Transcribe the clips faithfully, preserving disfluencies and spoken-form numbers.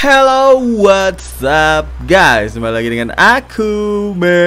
Hello, what's up guys? Kembali lagi dengan aku,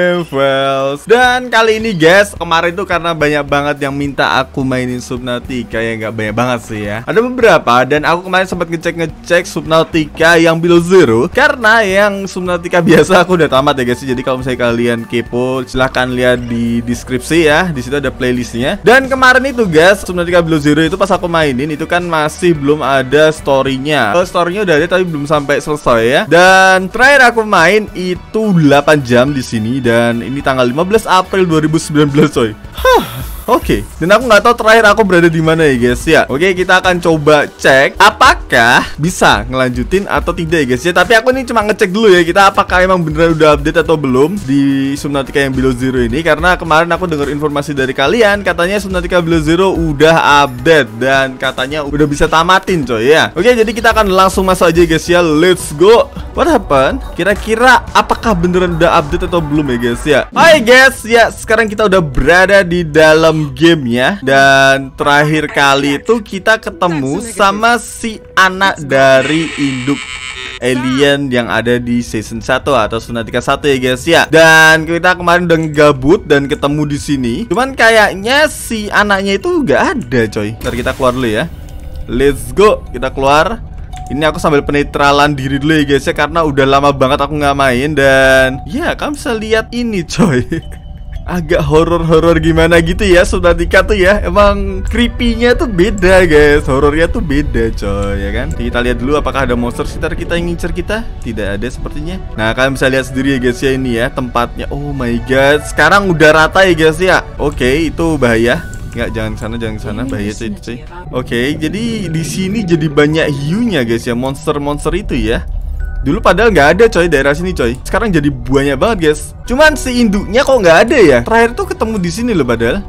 Mevels. Dan kali ini guys, kemarin tuh karena banyak banget yang minta aku mainin Subnautica. Ya nggak banyak banget sih ya, ada beberapa. Dan aku kemarin sempat ngecek-ngecek Subnautica yang Below Zero, karena yang Subnautica biasa aku udah tamat ya guys. Jadi kalau misalnya kalian kepo, silahkan lihat di deskripsi ya. Di situ ada playlistnya. Dan kemarin itu guys, Subnautica Below Zero itu pas aku mainin itu kan masih belum ada story-nya. Oh, story-nya udah ada tapi belum sampai sampai selesai ya. Dan terakhir aku main itu delapan jam di sini dan ini tanggal lima belas April dua ribu sembilan belas coy. Huh. Oke, okay. Dan aku nggak tahu terakhir aku berada di mana ya guys ya. Oke, okay, kita akan coba cek apakah bisa ngelanjutin atau tidak ya guys ya. Tapi aku ini cuma ngecek dulu ya, kita apakah emang beneran udah update atau belum di Subnautica yang Below Zero ini. Karena kemarin aku dengar informasi dari kalian, katanya Subnautica Below Zero udah update dan katanya udah bisa tamatin coy ya. Oke, okay, jadi kita akan langsung masuk aja guys ya. Let's go. What happened? Kira-kira apakah beneran udah update atau belum ya guys ya. Hai guys ya, sekarang kita udah berada di dalam gamenya. Dan terakhir kali itu kita ketemu sama si anak dari induk alien yang ada di season satu atau Subnautica satu ya guys ya. Dan kita kemarin udah gabut dan ketemu di sini. Cuman kayaknya si anaknya itu nggak ada coy. Ntar kita keluar dulu ya. Let's go, kita keluar. Ini aku sambil penetralan diri dulu ya guys ya, karena udah lama banget aku nggak main. Dan ya kamu bisa lihat ini coy. Agak horor-horor gimana gitu ya Subnautica tuh ya. Emang creepy-nya tuh beda guys, horornya tuh beda coy ya kan. Kita lihat dulu apakah ada monster sekitar kita yang ngincer kita. Tidak ada sepertinya. Nah kalian bisa lihat sendiri ya guys ya, ini ya tempatnya. Oh my god, sekarang udah rata ya guys ya. Oke, itu bahaya. Nggak, jangan ke sana, jangan ke sana, bahaya cuy, cuy. Oke, jadi di sini jadi banyak hiunya guys ya, monster-monster itu ya. Dulu padahal nggak ada coy daerah sini coy. Sekarang jadi banyak banget guys. Cuman si induknya kok nggak ada ya. Terakhir tuh ketemu di sini loh padahal.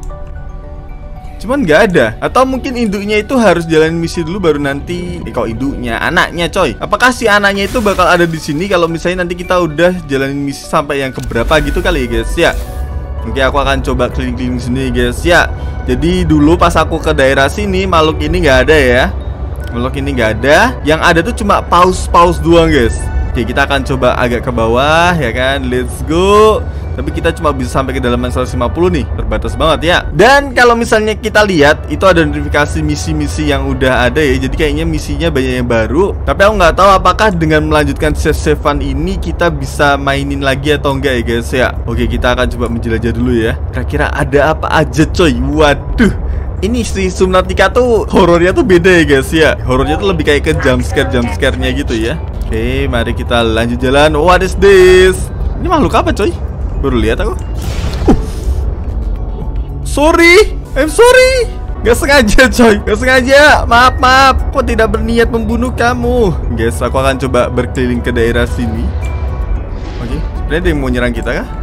Cuman nggak ada. Atau mungkin induknya itu harus jalanin misi dulu baru nanti. Eh, kok induknya, anaknya coy. Apakah si anaknya itu bakal ada di sini kalau misalnya nanti kita udah jalanin misi sampai yang keberapa gitu kali ya guys ya. Oke, aku akan coba keliling-keliling sini guys ya. Jadi dulu pas aku ke daerah sini makhluk ini nggak ada ya. Makhluk ini nggak ada. Yang ada tuh cuma paus-paus doang guys. Oke, kita akan coba agak ke bawah ya kan. Let's go. Tapi kita cuma bisa sampai ke dalaman seratus lima puluh nih, terbatas banget ya. Dan kalau misalnya kita lihat itu ada notifikasi misi-misi yang udah ada ya. Jadi kayaknya misinya banyak yang baru. Tapi aku nggak tahu apakah dengan melanjutkan save-savean ini kita bisa mainin lagi atau enggak ya guys ya. Oke, kita akan coba menjelajah dulu ya. Kira-kira ada apa aja coy. Waduh, ini si Subnautica tuh horornya tuh beda ya guys ya. Horornya tuh lebih kayak ke jumpscare jumpscare-nya gitu ya. Oke, mari kita lanjut jalan. What is this? Ini makhluk apa coy? Baru lihat aku. uh. Sorry, I'm sorry. Gak sengaja coy, gak sengaja. Maaf, maaf. Kok tidak berniat membunuh kamu. Guys, aku akan coba berkeliling ke daerah sini. Oke, sebenarnya ada yang mau nyerang kita kah?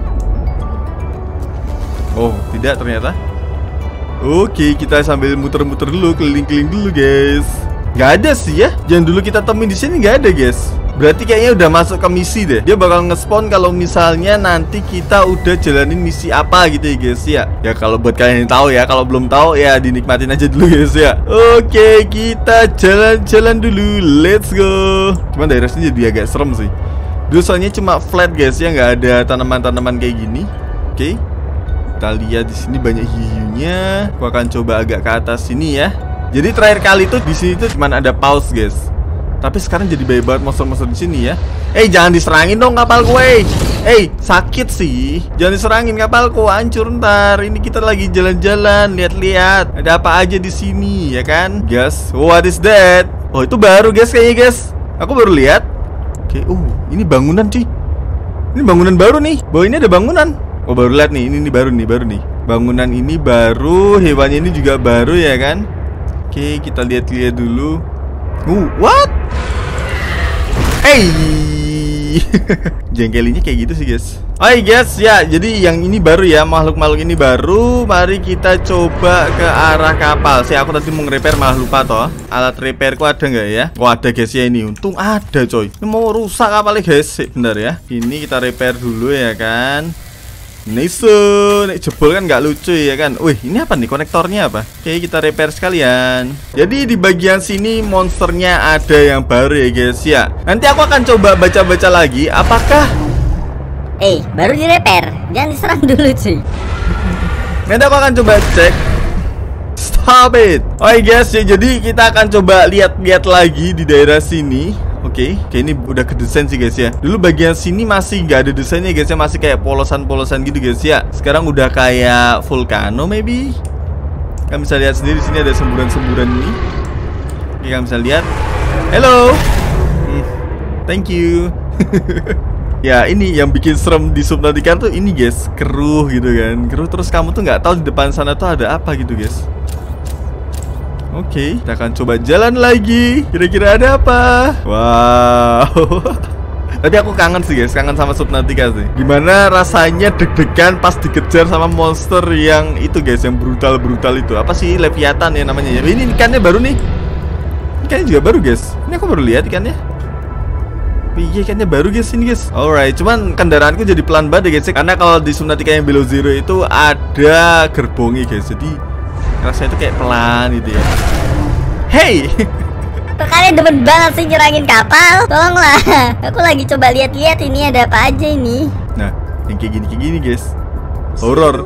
Oh, tidak ternyata. Oke, kita sambil muter-muter dulu, keliling-keliling dulu guys. Gak ada sih ya. Jangan dulu kita temuin di sini, gak ada guys. Berarti kayaknya udah masuk ke misi deh. Dia bakal nge-spawn kalau misalnya nanti kita udah jalanin misi apa gitu ya guys ya. Ya kalau buat kalian yang tahu ya, kalau belum tahu ya dinikmatin aja dulu guys ya. Oke, kita jalan-jalan dulu. Let's go. Cuman daerah sini jadi agak serem sih. Dulu soalnya cuma flat guys ya, nggak ada tanaman-tanaman kayak gini. Oke, kita lihat di sini banyak hiunya. Aku akan coba agak ke atas sini ya. Jadi terakhir kali tuh di sini tuh cuma ada paus guys. Tapi sekarang jadi banyak banget monster-monster di sini ya. Eh, jangan diserangin dong kapal gue. Eh, sakit sih. Jangan diserangin kapalku, hancur ntar. Ini kita lagi jalan-jalan, lihat-lihat. Ada apa aja di sini ya kan? Guys, what is that? Oh, itu baru guys kayaknya guys. Aku baru lihat. Oke, uh, ini bangunan cuy. Ini bangunan baru nih. Bawah ini ada bangunan. Oh, baru lihat nih. Ini nih baru nih, baru nih. Bangunan ini baru, hewannya ini juga baru ya kan? Oke, kita lihat-lihat dulu. Uh, what? Hey, jengkelinnya kayak gitu sih guys. Hai guys ya, jadi yang ini baru ya, makhluk-makhluk ini baru. Mari kita coba ke arah kapal. Saya aku tadi mau nge-repair malah lupa toh. Alat repairku ada nggak ya? Oh ada guys ya, ini untung ada coy. Ini mau rusak kapalnya guys. Bentar ya, ini kita repair dulu ya kan. Nice, nek jebol kan nggak lucu ya kan. Wih, ini apa nih konektornya apa? Oke, kita repair sekalian. Jadi di bagian sini monsternya ada yang baru ya guys ya. Nanti aku akan coba baca-baca lagi. Apakah? Eh, baru di repair. Jangan diserang dulu cuy. Nanti aku akan coba cek. Stop it. Oke guys, ya jadi kita akan coba lihat-lihat lagi di daerah sini. Oke, okay, okay, ini udah kedesain sih guys ya. Dulu bagian sini masih nggak ada desainnya guys ya, masih kayak polosan-polosan gitu guys ya. Sekarang udah kayak vulcano maybe. Kalian bisa lihat sendiri di sini ada semburan-semburan ini. Oke, kalian bisa lihat. Hello. Hmm, thank you. Ya ini yang bikin serem di Subnautica tuh ini guys, keruh gitu kan. Keruh terus kamu tuh nggak tahu di depan sana tuh ada apa gitu guys. Oke, okay, kita akan coba jalan lagi. Kira-kira ada apa? Wow. Tapi aku kangen sih guys, kangen sama Subnautica sih. Gimana rasanya deg-degan pas dikejar sama monster yang itu guys, yang brutal-brutal itu. Apa sih, Leviathan ya namanya ya. Ini ikannya baru nih. Ikannya juga baru guys. Ini aku baru lihat ikannya. Iya, ikannya baru guys ini guys. Alright, cuman kendaraanku jadi pelan banget ya guys. Karena kalau di Subnautica yang Below Zero itu ada gerbongnya guys. Jadi rasanya itu kayak pelan gitu ya. Hey, kok kalian demen banget sih nyerangin kapal? Tolonglah, aku lagi coba lihat-lihat ini ada apa aja ini. Nah, yang kayak gini kayak gini guys, horor.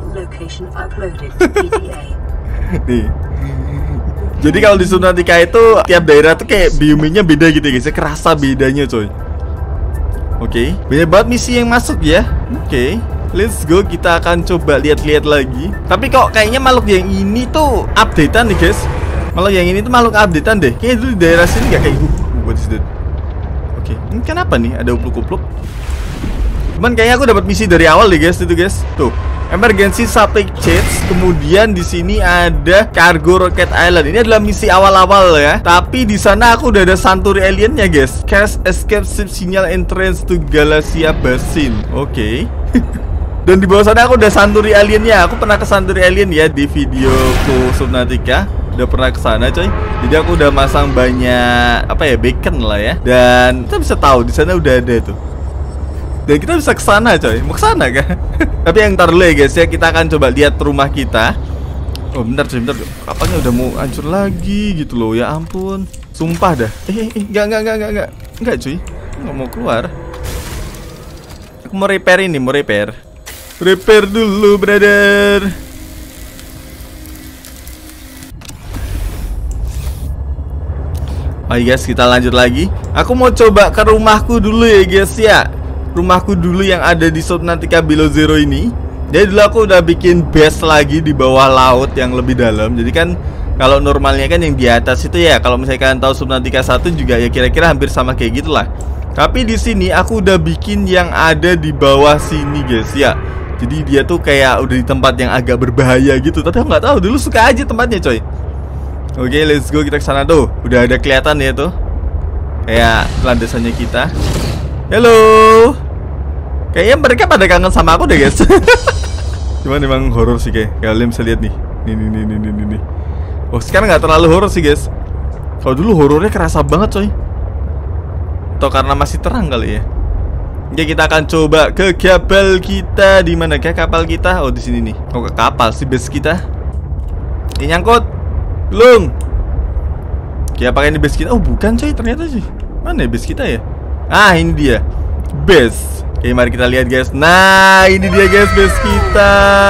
Nih. Jadi kalau di Subnautica itu tiap daerah tuh kayak biomenya beda gitu guys, kerasa bedanya coy. Oke, okay. Banyak banget misi yang masuk ya. Oke, okay. Let's go, kita akan coba lihat-lihat lagi. Tapi kok kayaknya makhluk yang ini tuh updatean nih guys. Makhluk yang ini tuh makhluk updatean deh. Kayaknya dulu di daerah sini gak kayak gitu. What is that? Oke, okay. Ini kenapa nih? Ada upluk-upluk. Cuman kayaknya aku dapat misi dari awal deh guys, itu guys. Tuh, emergency supply chains. Kemudian di sini ada cargo rocket island. Ini adalah misi awal-awal ya. Tapi di sana aku udah ada Santuri aliennya guys. Cast escape ship signal entrance to Galaxia Basin. Oke. Okay. Dan di bawah sana aku udah Santuri aliennya. Aku pernah ke Santuri alien ya di videoku Subnautica. Udah pernah ke sana coy. Jadi aku udah masang banyak apa ya, beacon lah ya. Dan kita bisa tahu di sana udah ada tuh. Dan kita bisa ke sana coy. Mau ke sana kan? Tapi yang ntar dulu ya guys ya, kita akan coba lihat rumah kita. Oh bentar coy, bentar. Kapalnya udah mau hancur lagi gitu loh. Ya ampun. Sumpah dah. Eh, eh enggak enggak enggak enggak enggak. Enggak cuy. Enggak mau keluar. Aku mau repair ini, mau repair. Repair dulu, brother. Oke guys, kita lanjut lagi. Aku mau coba ke rumahku dulu ya guys ya. Rumahku dulu yang ada di Subnautica Below Zero ini. Jadi dulu aku udah bikin base lagi di bawah laut yang lebih dalam. Jadi kan kalau normalnya kan yang di atas itu ya, kalau misalnya kalian tahu Subnautica satu juga ya kira-kira hampir sama kayak gitulah. Tapi di sini aku udah bikin yang ada di bawah sini guys ya. Jadi dia tuh kayak udah di tempat yang agak berbahaya gitu. Tapi aku nggak tahu, dulu suka aja tempatnya coy. Oke, okay, let's go, kita ke sana tuh. Udah ada kelihatan ya tuh. Kayak landasannya kita. Halo. Kayaknya mereka pada kangen sama aku deh guys. Cuman emang horor sih kayak. Kalian bisa lihat nih. Nih nih nih nih nih nih. Oh, sekarang nggak terlalu horor sih guys. Kalau dulu horornya kerasa banget coy. Atau karena masih terang kali ya. Oke, kita akan coba ke kapal kita. Di mana kah kapal kita? Oh, di sini nih. Oh, ke kapal sih base kita. Ini nyangkut. Belum. Oke, apakah ini base kita? Oh, bukan coy, ternyata sih. Mana ya base kita ya? Ah, ini dia. Base. Oke, mari kita lihat guys. Nah, ini dia guys base kita.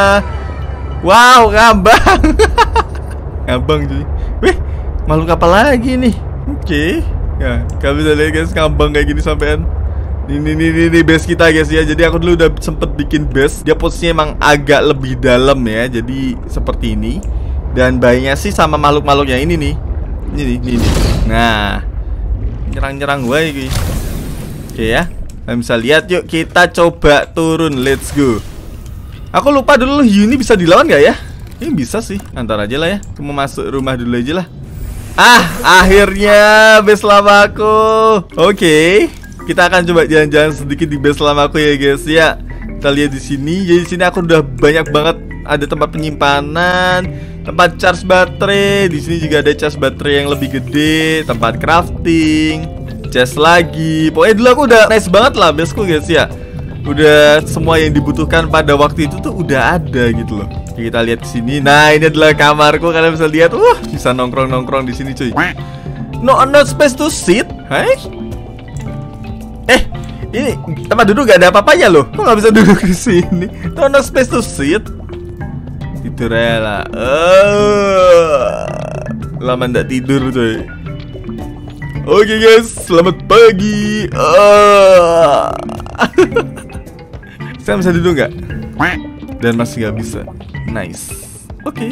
Wow, ngambang. Ngambang cuy. Wih, makhluk apa lagi nih? Oke. Ya, kalian bisa lihat guys, ngambang kayak gini sampean. Ini nih nih nih base kita guys ya. Jadi aku dulu udah sempet bikin base. Dia posisinya emang agak lebih dalam ya. Jadi seperti ini. Dan bayinya sih sama makhluk-makhluk yang ini nih. Ini nih, ini nih. Nah, nyerang-nyerang gue ini. Oke ya. Kalian bisa lihat, yuk kita coba turun. Let's go. Aku lupa dulu Yuni bisa dilawan gak ya? Ini bisa sih, antar aja lah ya. Aku mau masuk rumah dulu aja lah. Ah, akhirnya base lamaku. Oke, kita akan coba jalan-jalan sedikit di base lamaku ya guys ya. Kita lihat di sini. Jadi di sini aku udah banyak banget, ada tempat penyimpanan, tempat charge baterai. Di sini juga ada charge baterai yang lebih gede, tempat crafting, chest lagi. Pokoknya dulu aku udah nice banget lah baseku guys ya. Udah semua yang dibutuhkan pada waktu itu tuh udah ada gitu loh. Kita lihat ke sini. Nah, ini adalah kamarku. Kalian bisa lihat. Wah, bisa nongkrong-nongkrong di sini, cuy. No, no space to sit. Hai. Eh, ini tempat duduk gak ada apa-apanya loh. Kok nggak bisa duduk di sini? No, no space to sit. Tidur ya lah. Uh, lama nggak tidur, cuy. Oke guys, selamat pagi. Uh. Saya bisa duduk nggak? Dan masih nggak bisa. Nice. Oke. Okay.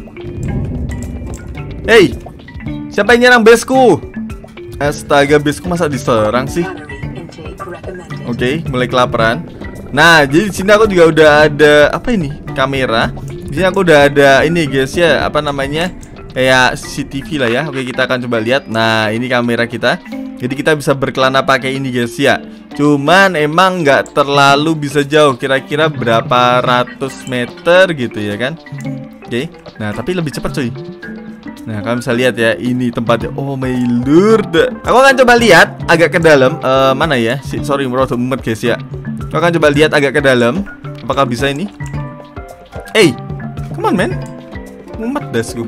Hey, siapa yang nyerang baseku? Astaga, baseku masa diserang sih? Oke, okay, mulai kelaparan. Nah, jadi di sini aku juga udah ada apa ini? Kamera. Di sini aku udah ada ini guys ya, apa namanya? Kayak C C T V lah ya. Oke, kita akan coba lihat. Nah, ini kamera kita. Jadi kita bisa berkelana pakai ini guys ya. Cuman emang nggak terlalu bisa jauh. Kira-kira berapa ratus meter gitu ya kan. Oke, nah tapi lebih cepat cuy. Nah, kalian bisa lihat ya, ini tempatnya. Oh my lord. Aku akan coba lihat agak ke dalam. uh, Mana ya? Sorry, merotot mumet guys ya. Aku akan coba lihat agak ke dalam. Apakah bisa ini? Hey, come on man. Mumet dasku.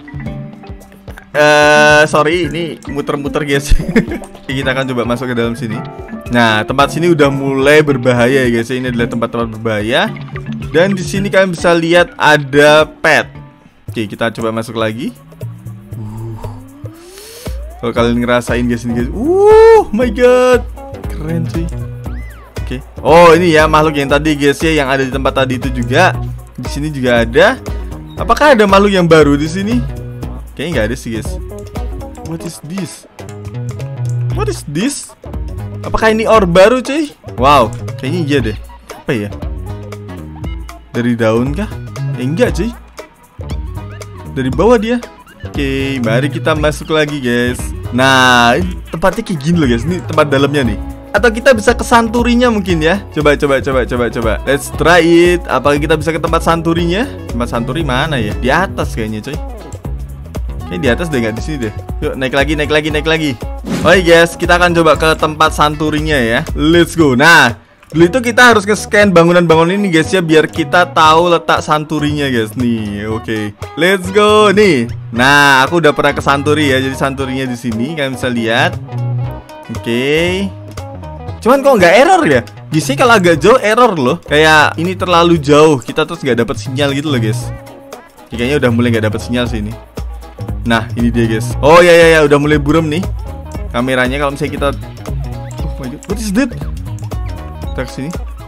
Uh, sorry, ini muter-muter guys. Kita akan coba masuk ke dalam sini. Nah, tempat sini udah mulai berbahaya ya guys. Ini adalah tempat-tempat berbahaya. Dan di sini kalian bisa lihat ada pet. Oke, kita coba masuk lagi. Uh. Kalau kalian ngerasain guys ini guys. Uh, my god. Keren sih. Oke. Oh, ini ya makhluk yang tadi guys ya, yang ada di tempat tadi itu juga. Di sini juga ada. Apakah ada makhluk yang baru di sini? Kayaknya nggak ada sih guys. What is this? What is this? Apakah ini ore baru cuy? Wow, kayaknya iya deh. Apa ya? Dari daun kah? Eh enggak cuy. Dari bawah dia. Oke, mari kita masuk lagi guys. Nah, tempatnya kayak gini loh guys. Ini tempat dalamnya nih. Atau kita bisa ke santurinya mungkin ya. Coba, coba, coba, coba, coba. Let's try it. Apakah kita bisa ke tempat santurinya? Tempat santuri mana ya? Di atas kayaknya cuy. Kayaknya di atas deh, nggak di sini deh. Yuk, naik lagi, naik lagi, naik lagi. Oke guys, kita akan coba ke tempat santurinya ya. Let's go. Nah, dulu itu kita harus nge-scan bangunan-bangunan ini guys ya, biar kita tahu letak santurinya guys. Nih, oke. Okay. Let's go nih. Nah, aku udah pernah ke santuri ya. Jadi santurinya di sini, kalian bisa lihat. Oke. Okay. Cuman kok nggak error ya? Biasanya kalau agak jauh error loh. Kayak ini terlalu jauh, kita terus nggak dapat sinyal gitu loh guys. Ya, kayaknya udah mulai nggak dapat sinyal sih ini. Nah, ini dia guys. Oh ya ya ya, udah mulai buram nih kameranya. Kalau misalnya kita, oh my god, what is that? Kita kesini.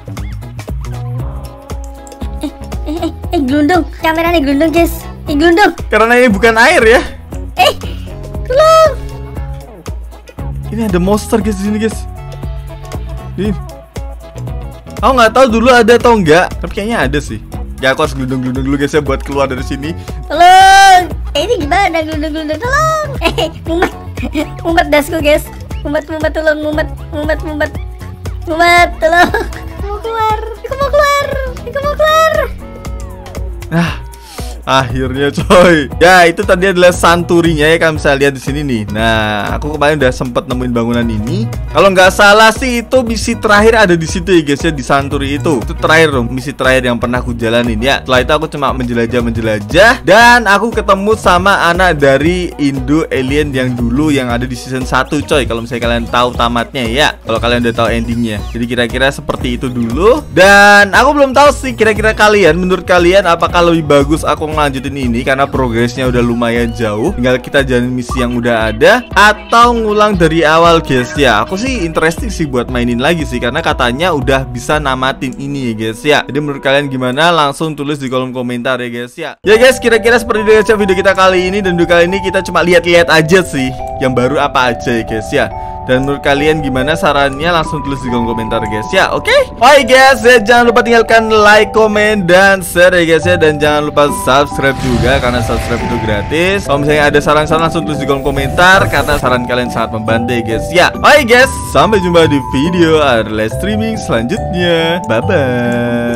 Eh, eh, eh, eh, gelundung. Kameranya gelundung guys. Eh, gelundung. Karena ini bukan air ya. Eh, tolong. Ini ada monster guys di sini guys. Ini. Aku nggak tahu dulu ada atau enggak, tapi kayaknya ada sih. Ya, aku harus gelundung-gelundung dulu guys ya buat keluar dari sini. Tolong. Eh, ini gimana gelundung-gelundung? Tolong. Eh, mumet. Mumet dasku guys. Mumet, mumet, tolong, mumet, mumet, mumet. Mumet, tolong. Aku mau keluar. Aku mau keluar. Aku mau keluar. Ah, akhirnya coy. Ya, itu tadi adalah santurinya ya, kalian bisa lihat di sini nih. Nah, aku kemarin udah sempet nemuin bangunan ini. Kalau nggak salah sih itu misi terakhir ada di situ ya guys ya, di santuri itu. Itu terakhir dong, misi terakhir yang pernah aku jalanin ya. Setelah itu aku cuma menjelajah-menjelajah dan aku ketemu sama anak dari Indo Alien yang dulu yang ada di season satu coy. Kalau misalnya kalian tahu tamatnya ya. Kalau kalian udah tahu endingnya. Jadi kira-kira seperti itu dulu. Dan aku belum tahu sih kira-kira kalian, menurut kalian apakah lebih bagus aku ngelanjutin ini karena progresnya udah lumayan jauh, tinggal kita jalanin misi yang udah ada, atau ngulang dari awal guys ya. Aku sih interesting sih buat mainin lagi sih, karena katanya udah bisa namatin ini ya guys ya. Jadi menurut kalian gimana? Langsung tulis di kolom komentar ya guys ya. Ya guys, kira-kira seperti itu guys ya video kita kali ini. Dan video kali ini kita cuma lihat-lihat aja sih yang baru apa aja ya guys ya. Dan menurut kalian gimana sarannya? Langsung tulis di kolom komentar guys ya. Oke okay? Oke guys ya, jangan lupa tinggalkan like, komen, dan share ya guys ya. Dan jangan lupa subscribe juga, karena subscribe itu gratis. Kalau misalnya ada saran-saran langsung tulis di kolom komentar, karena saran kalian sangat membantu ya guys ya. Oke guys, sampai jumpa di video live streaming selanjutnya. Bye bye.